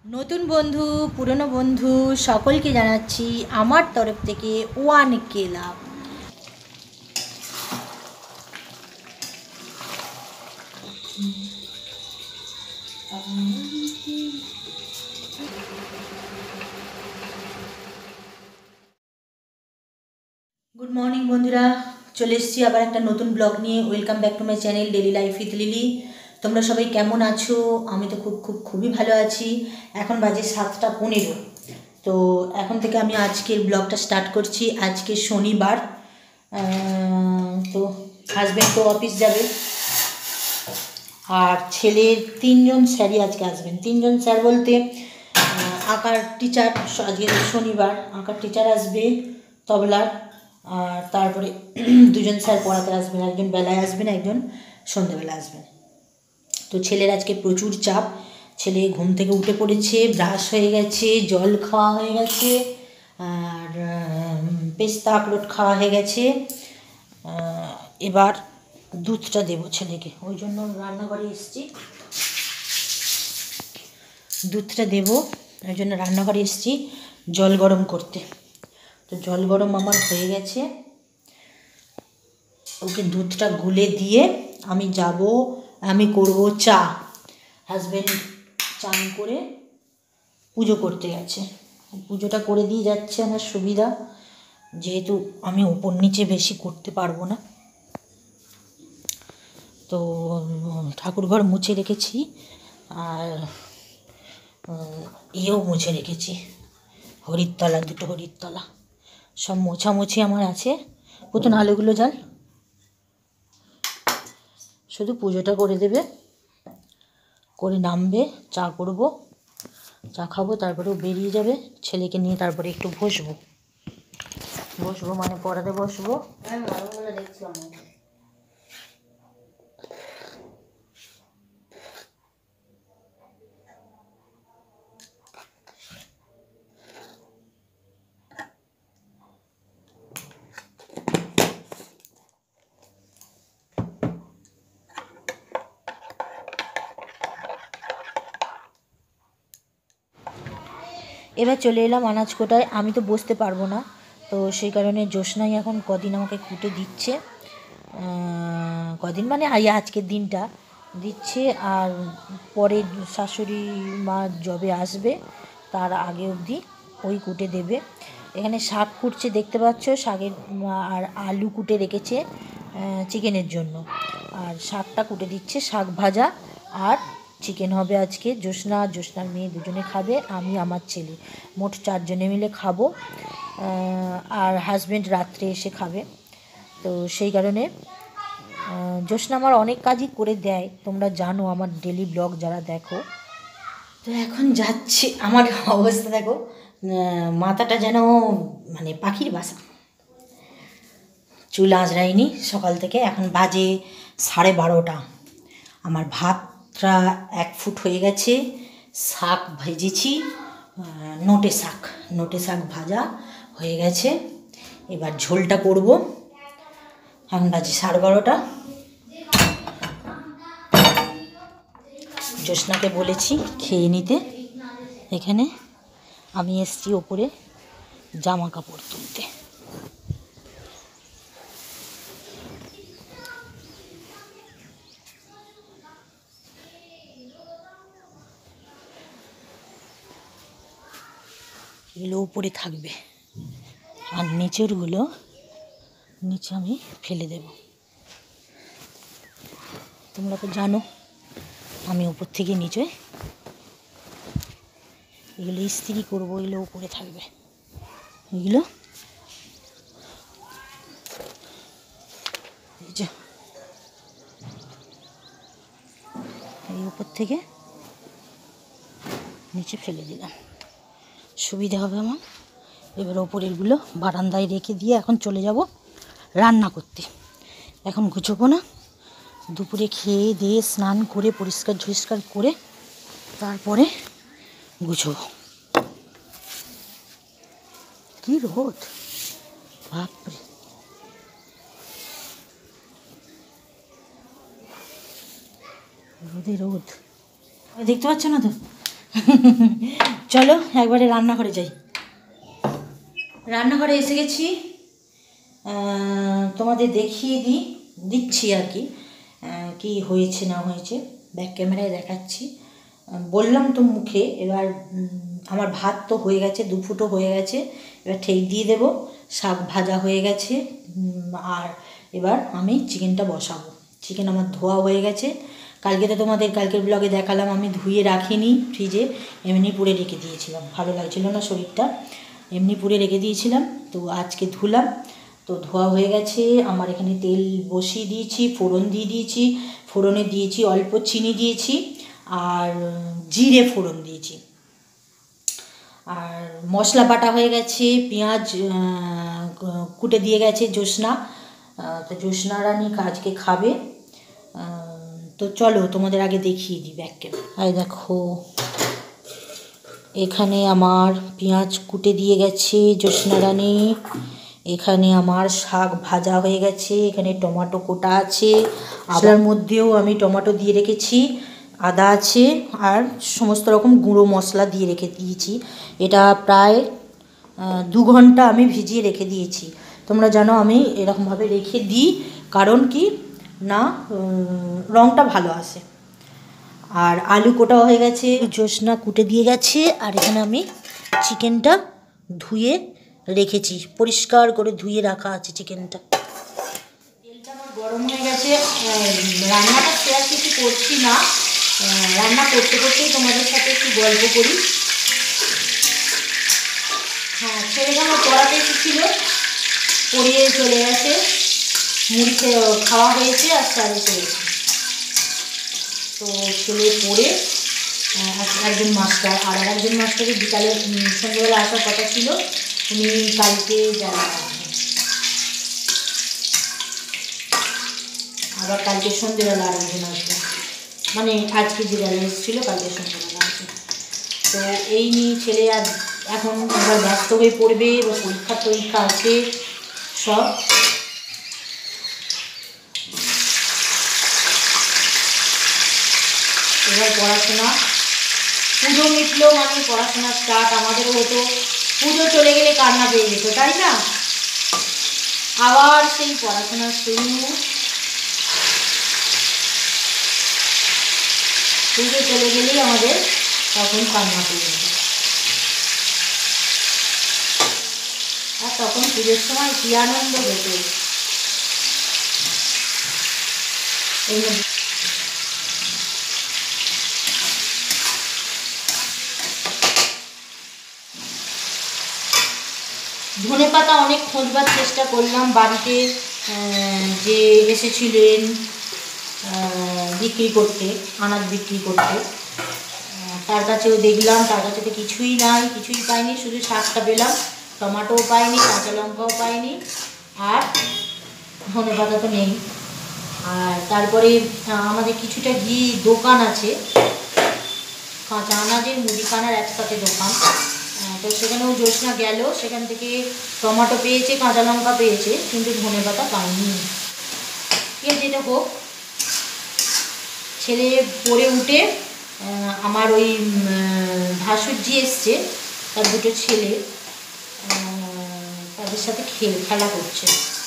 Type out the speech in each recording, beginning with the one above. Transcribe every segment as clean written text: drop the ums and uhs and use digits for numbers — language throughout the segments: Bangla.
নতুন বন্ধু পুরনো বন্ধু সকলকে জানাচ্ছি আমার তরফ থেকে 1K লাভ। গুড মর্নিং বন্ধুরা, চলে এসেছি আবার একটা নতুন ব্লগ নিয়ে। Welcome back to my channel daily life with Lily. তোমরা সবাই কেমন আছো? আমি তো খুবই ভালো আছি। এখন বাজে 7:15। তো এখন থেকে আমি আজকের ব্লগটা স্টার্ট করছি। আজকে শনিবার। তো হাজব্যান্ড তো অফিস যাবে, আর ছেলের 3জন স্যারই আজকে আসবেন। 3জন স্যার বলতে আঁকার টিচার, আজকে শনিবার আঁকার টিচার আসবে, তবলার। আর তারপরে 2জন স্যার পড়াতে আসবেন, একজন বেলায় আসবেন, একজন সন্ধ্যেবেলা আসবেন। তো ছেলের আজকে প্রচুর চাপ। ছেলে ঘুম থেকে উঠে পড়েছে, ব্রাশ হয়ে গেছে, জল খাওয়া হয়ে গেছে, আর পেস্তা আখরোট খাওয়া হয়ে গেছে। এবার দুধটা দেবো ছেলেকে, ওই জন্য রান্নাঘরে এসেছি। দুধটা দেবো ওই জন্য রান্নাঘরে এসেছি জল গরম করতে। তো জল গরম আমার হয়ে গেছে, ওকে দুধটা গুলে দিয়ে আমি করব চা। হাজব্যান্ড চান করে পুজো করতে গেছে, পুজোটা করে দিয়ে যাচ্ছে। আমার সুবিধা, যেহেতু আমি উপর নিচে বেশি করতে পারবো না। তো ঠাকুরঘর মুছে রেখেছি, আর এও মুছে রেখেছি, দুটো হরিতলা সব মোছামুছি আমার আছে। প্রথম আলুগুলো জাল, শুধু পুজোটা করে দেবে, করে নামবে, চা করব, চা খাবো, তারপরেও বেরিয়ে যাবে। ছেলেকে নিয়ে তারপরে একটু বসবো মানে পড়াতে বসবো। দেখছিলাম এবার চলে এলাম আনাজ কোটায়। আমি তো বসতে পারবো না, তো সেই কারণে জ্যোৎস্নাই এখন কদিন আমাকে কুটে দিচ্ছে। কদিন মানে আজকের দিনটা দিচ্ছে, আর পরে শাশুড়ি মা যবে আসবে তার আগে অবধি ওই কুটে দেবে। এখানে শাক কুটছে দেখতে পাচ্ছ, শাকের আর আলু কুটে রেখেছে চিকেনের জন্য, আর শাকটা কুটে দিচ্ছে। শাক ভাজা আর চিকেন হবে আজকে। জ্যোৎস্নার মেয়ে দুজনে খাবে, আমি আমার ছেলে, মোট 4 জনে মিলে খাবো। আর হাজব্যান্ড রাত্রে এসে খাবে। তো সেই কারণে জ্যোৎস্না আমার অনেক কাজই করে দেয়, তোমরা জানো আমার ডেলি ব্লগ যারা দেখো। তো এখন যাচ্ছি, আমার অবস্থা দেখো, মাথাটা যেন মানে পাখির বাসা, চুল আঁচড়াইনি সকাল থেকে। এখন বাজে 12:30। আমার ভাতটা 1 ফুট হয়ে গেছে, শাক ভেজেছি, নোটে শাক ভাজা হয়ে গেছে। এবার ঝোলটা করব। এখন বাজে 12:30। জ্যোৎস্নাকে বলেছি খেয়ে নিতে। এখানে আমি এসছি ওপরে জামা কাপড় তুলতে। এগুলো উপরে থাকবে, আর নিচে আমি ফেলে দেব। তোমরা তো জানো আমি উপর থেকে নিচে এগুলো ইস্ত্রি করবো, এগুলো উপরে থাকবে। এগুলো এই উপর থেকে নিচে ফেলে দিলাম, সুবিধা হবে আমার। এবার ওপরেরগুলো বারান্দায় রেখে দিয়ে এখন চলে যাব রান্না করতে। এখন গুছোবো না, দুপুরে খেয়ে দিয়ে স্নান করে পরিষ্কার করে তারপরে গুছোবো। কি রোদ, বাপরে! রোদ, দেখতে পাচ্ছ না তো? চলো একবারে রান্নাঘরে যাই। রান্নাঘরে এসে গেছি, তোমাদের দেখিয়ে দিচ্ছি আর কি কি হয়েছে না হয়েছে, ব্যাক ক্যামেরায় দেখাচ্ছি। বললাম তো মুখে, এবার আমার ভাত তো হয়ে গেছে, 2 ফুটো হয়ে গেছে, এবার ঠেক দিয়ে দেবো। শাক ভাজা হয়ে গেছে, আর এবার আমি চিকেনটা বসাবো। চিকেন আমার ধোয়া হয়ে গেছে, কালকে তো তোমাদের কালকের ব্লগে দেখালাম আমি ধুয়ে রাখিনি ফ্রিজে, এমনি পুড়ে রেখে দিয়েছিলাম, ভালো লাগছিল না শরীরটা, এমনি পুড়ে রেখে দিয়েছিলাম। তো আজকে ধুলাম, তো ধোয়া হয়ে গেছে আমার। এখানে তেল বসিয়ে দিয়েছি, ফোড়ন দিয়ে দিয়েছি, ফোড়নে দিয়েছি অল্প চিনি দিয়েছি আর জিরে ফোড়ন দিয়েছি, আর মশলা বাটা হয়ে গেছে, পেঁয়াজ কুটে দিয়ে গেছে জ্যোৎস্না। তো জ্যোৎস্না রানী আজকে খাবে। তো চলো তোমাদের আগে দেখিয়ে দিই ব্যাক ক্যামেরা। এই দেখো এখানে আমার পেঁয়াজ কুটে দিয়ে গেছে জ্যোৎস্না রানী, এখানে আমার শাক ভাজা হয়ে গেছে, এখানে টমেটো কোটা আছে, আদার মধ্যেও আমি টমেটো দিয়ে রেখেছি, আদা আছে, আর সমস্ত রকম গুঁড়ো মশলা দিয়ে রেখে দিয়েছি। এটা প্রায় 2 ঘন্টা আমি ভিজিয়ে রেখে দিয়েছি। তোমরা জানো আমি এরকমভাবে রেখে দিই, কারণ কি না রঙটা ভালো আসে। আর আলু কোটা হয়ে গেছে, জ্যোৎস্না কুটে দিয়ে গেছে, আর এখানে আমি চিকেনটা ধুয়ে রেখেছি, পরিষ্কার করে ধুয়ে রাখা আছে চিকেনটা। তেলটা আমার গরম হয়ে গেছে, রান্নাটা শেয়ার কিছু করছি না, রান্না করতে করতেই তোমাদের সাথে একটু গল্প করি। হ্যাঁ, ছেলেটা আমার পড়াতে এসেছিলো, পড়িয়ে চলে গেছে, মুড়ি খাওয়া হয়েছে আর স্টারে চলেছে। তো ছেলে পড়ে একজন মাস্টার, আর একজন মাস্টারের বিকালে সন্ধ্যেবেলা আসার কথা ছিল, উনি কালকে যারা আবার কালকে সন্ধ্যেবেলা আরেকজন আসবে, মানে আজকে যে যারা এসেছিল কালকে সন্ধ্যেবেলা আসবে। তো এই নিয়ে ছেলে আর এখন এবার ব্যস্ত হয়ে পড়বে, এবার পরীক্ষা আছে সব। এবার পড়াশোনা, পুজো মিটলো মানে পড়াশোনা স্টার্ট। আমাদেরও হতো পুজো চলে গেলে কান্না পেয়ে যেত, তাই না? আবার সেই পড়াশোনা শুরু, পুজো চলে গেলেই আমাদের তখন কান্না পেয়ে যেত। আর তখন পুজোর সময় কী আনন্দ হতো। ধনেপাতা অনেক খোঁজবার চেষ্টা করলাম, বাড়িতে যে এসেছিলেন বিক্রি করতে, আনাজ বিক্রি করতে, তার কাছেও দেখলাম, তার কাছে তো কিছুই নাই, কিছুই পাইনি, শুধু শাকটা পেলাম, টমেটোও পাইনি, কাঁচা লঙ্কাও পাইনি, আর ধনেপাতা তো নেই। আর তারপরে আমাদের কিছুটা দোকান আছে, কাঁচা আনাজের মুদিখানার একসাথে দোকান, তো সেখানেও জ্যোৎস্না গেল, সেখান থেকে টমেটো পেয়েছে, কাঁচা লঙ্কা পেয়েছে, কিন্তু ধনেপাতা পাইনি। ঠিক আছে, যেটা হোক, ছেলে পড়ে উঠে আমার ওই ভাসুরজি এসছে, তার 2টো ছেলে, তাদের সাথে খেলা করছে।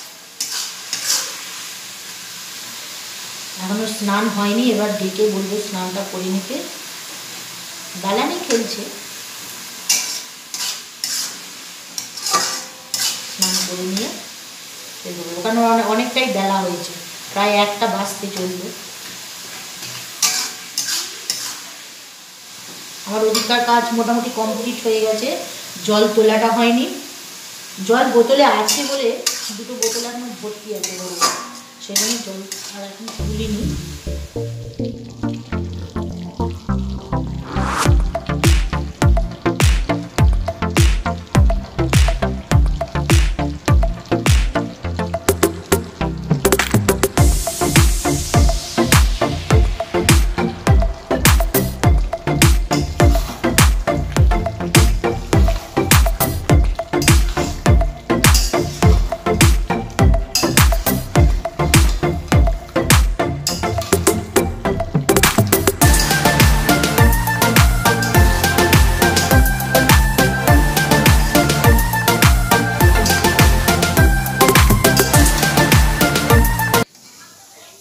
এখনও স্নান হয়নি, এবার ডেকে বলবো স্নানটা করে নিতে। দালানে খেলছে, স্নান করে নিয়ে বেরোবো। ওখানে অনেকটাই বেলা হয়েছে, প্রায় 1টা বাজতে চলবে। আমার ওদিককার কাজ মোটামুটি কমপ্লিট হয়ে গেছে, জল তোলাটা হয়নি, জল বোতলে আছে বলে 2টো বোতল এখন ভর্তি আছে বড়, সেখানে জল আর এখন তুলিনি।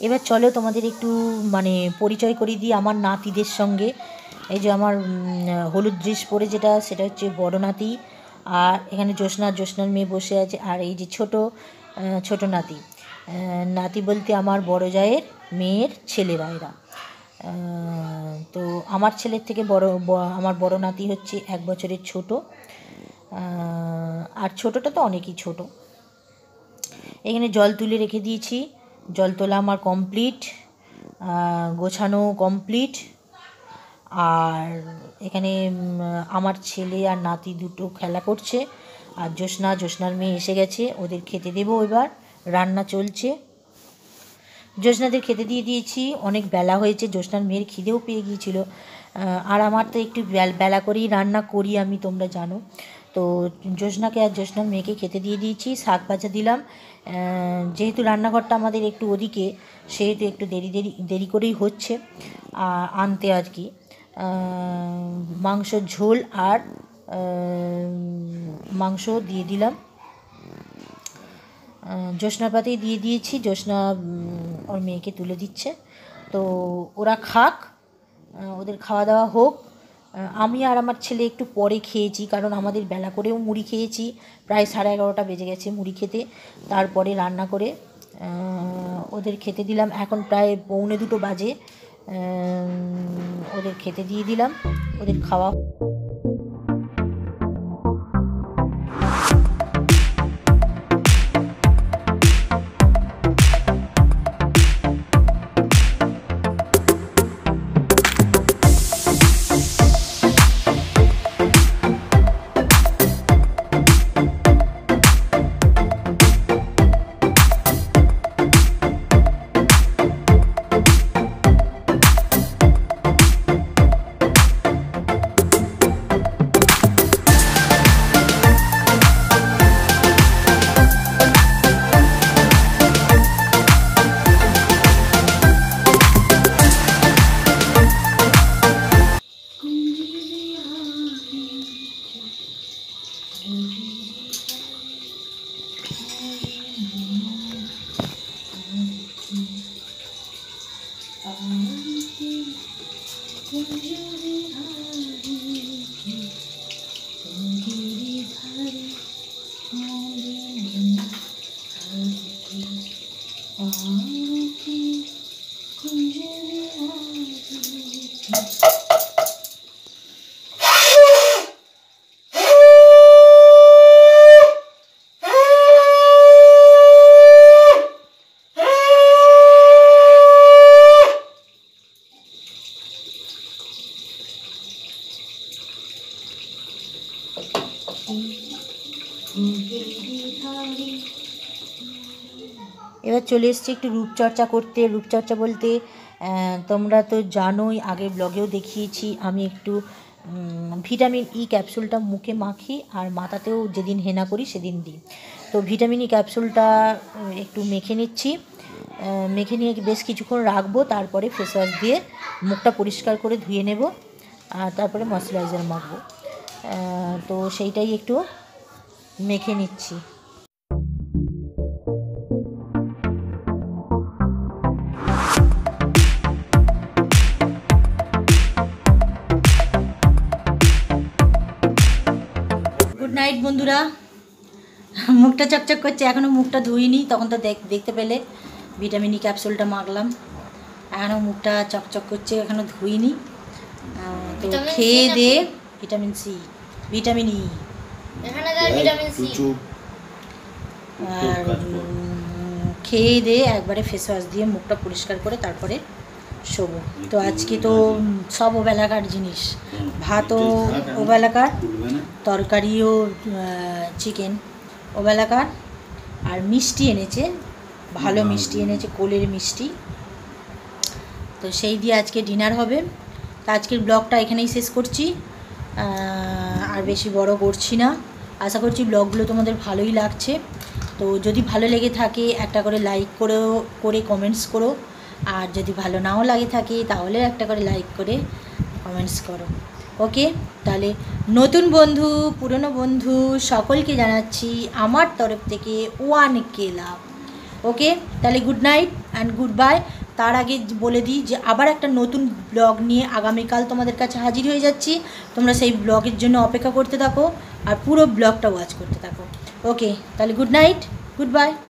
এবার চলো তোমাদের একটু মানে পরিচয় করিয়ে দিই আমার নাতিদের সঙ্গে। এই যে আমার হলুদ ড্রেস পরে যেটা, সেটা হচ্ছে বড় নাতি। আর এখানে জ্যোৎস্নার মেয়ে বসে আছে। আর এই যে ছোট নাতি, নাতি বলতে আমার বড় জায়ের মেয়ের ছেলেরা এরা। তো আমার ছেলের থেকে আমার বড় নাতি হচ্ছে 1 বছরের ছোট। আর ছোটটা তো অনেকই ছোট। এখানে জল তুলে রেখে দিয়েছি, জল তোলা আমার কমপ্লিট, গোছানো কমপ্লিট। আর এখানে আমার ছেলে আর নাতি দুটো খেলা করছে। আর জ্যোৎস্নার মেয়ে এসে গেছে, ওদের খেতে দেবো। এবার রান্না চলছে। জ্যোৎস্নাদের খেতে দিয়ে দিয়েছি, অনেক বেলা হয়েছে, জ্যোৎস্নার মেয়ের খিদেও পেয়ে গিয়েছিল। আর আমার তো একটু বেলা করেই রান্না করি আমি, তোমরা জানো। তো জ্যোৎস্নাকে আর জ্যোৎস্নার মেয়েকে খেতে দিয়ে দিয়েছি, শাক ভাজা দিলাম। যেহেতু রান্নাঘরটা আমাদের একটু ওদিকে, সেহেতু একটু দেরি করেই হচ্ছে আনতে আর কি। মাংসর ঝোল আর মাংস দিয়ে দিলাম, জ্যোৎস্নার পাতেই দিয়ে দিয়েছি। জ্যোৎস্না ওর মেয়েকে তুলে দিচ্ছে। তো ওরা খাক, ওদের খাওয়া দাওয়া হোক। আমি আর আমার ছেলে একটু পরে খেয়েছি, কারণ আমাদের বেলা করেও মুড়ি খেয়েছি, প্রায় 11:30 বেজে গেছে মুড়ি খেতে। তারপরে রান্না করে ওদের খেতে দিলাম। এখন প্রায় 1:45 বাজে, ওদের খেতে দিয়ে দিলাম, ওদের খাওয়া। এবার চলে এসেছি একটু রূপচর্চা করতে। রূপচর্চা বলতে তোমরা তো জানোই, আগে ব্লগেও দেখিয়েছি, আমি একটু ভিটামিন ই ক্যাপসুলটা মুখে মাখি, আর মাথাতেও যেদিন হেনা করি সেদিন দিই। তো ভিটামিন ই ক্যাপসুলটা একটু মেখে নিচ্ছি, মেখে নিয়ে বেশ কিছুক্ষণ রাখবো, তারপরে ফেস ওয়াশ দিয়ে মুখটা পরিষ্কার করে ধুয়ে নেব, আর তারপরে ময়শ্চারাইজার মাখবো। তো সেইটাই একটু মেখে নিচ্ছি। গুড নাইট বন্ধুরা, মুখটা চকচক করছে, এখনও মুখটা ধুইনি, তখন তো দেখতে পেলে ভিটামিন ই ক্যাপসুলটা মাখলাম, এখনও মুখটা চকচক করছে, এখনও ধুইনি। তো খেয়ে দে, ভিটামিন সি, ভিটামিন ই, আর খেয়ে দে একবারে ফেস ওয়াশ দিয়ে মুখটা পরিষ্কার করে তারপরে শোবো। তো আজকে তো সব ওবেলাকার জিনিস, ভাতও ওবেলাকার, তরকারিও চিকেন ওবেলাকার, আর মিষ্টি এনেছে, ভালো মিষ্টি এনেছে, কোলের মিষ্টি। তো সেই দিয়ে আজকে ডিনার হবে। তো আজকের ব্লগটা এখানেই শেষ করছি, আর বেশি বড় করছি না। আশা করছি ব্লগগুলো তোমাদের ভালোই লাগছে। তো যদি ভালো লেগে থাকে একটা করে লাইক করে কমেন্টস করো, আর যদি ভালো নাও লাগে থাকে তাহলে একটা করে লাইক করে কমেন্টস করো। ওকে, তাহলে নতুন বন্ধু পুরনো বন্ধু সকলকে জানাচ্ছি আমার তরফ থেকে 1K লাভ। ওকে, তাহলে good night. And good bye. তার আগে বলে দিই যে আবার একটা নতুন ব্লগ নিয়ে আগামীকাল তোমাদের কাছে হাজির হয়ে যাচ্ছি। তোমরা সেই ব্লগের জন্য অপেক্ষা করতে থাকো আর পুরো ব্লগটা ওয়াচ করতে থাকো। ওকে, তাহলে গুড নাইট, গুড বাই।